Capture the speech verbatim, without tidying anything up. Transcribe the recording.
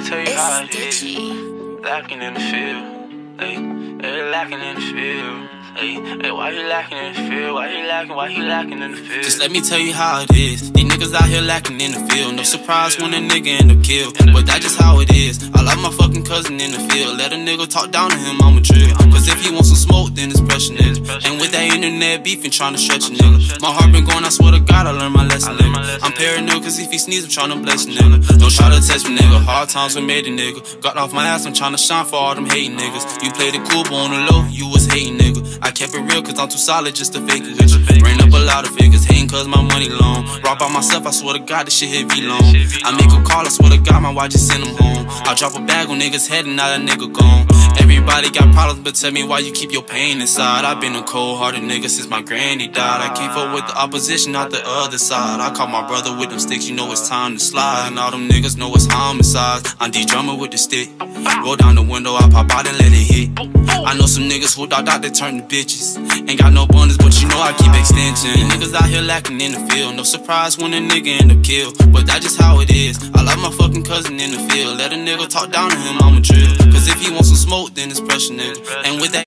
tell you how it is. Lacking in the field, hey, hey, lacking in the field. Hey, hey, why you lacking in the field? Why you lacking? Why you lacking in the field? Just let me tell you how it is. These niggas out here lacking in the field. No surprise when a nigga end up killed, but that's just how it is. I love my fucking cousin in the field. Let a nigga talk down to him, I'ma drill. Cause if he wants some smoke, then it's pressure, nigga. And with that internet beefing, trying to stretch a nigga. My heart been going, I swear to God, I learned my lesson, nigga. I'm paranoid cause if he sneeze, I'm trying to bless a nigga. Don't try to test me, nigga. Hard times we made a nigga. Got off my ass, I'm trying to shine for all them hating niggas. You played it cool, but on the low, you was hating, nigga. I kept it real cause I'm too solid just to fake it with you. Bring up a lot of figures, hating cause my money long. Rock by myself, I swear to God, this shit hit V long. I make a call, I swear to God, my watch just send them home. I drop a bag on niggas' head and now that nigga gone. Everybody got problems, but tell me why you keep your pain inside. I've been a cold-hearted nigga since my granny died. I can't fuck with the opposition out the other side. I caught my brother with them sticks, you know it's time to slide. And all them niggas know it's homicide. I'm D-drummer with the stick. Roll down the window, I pop out and let it hit. I know some niggas who thought that they turn to bitches. Ain't got no bonus, but you know I keep extension. Niggas out here lacking in the field. No surprise when a nigga end up killed, but that's just how it is. I love my fucking cousin in the field. Let a nigga talk down to him, I'ma drill. Cause if he wants some smoke, then it's pressure, nigga. And with that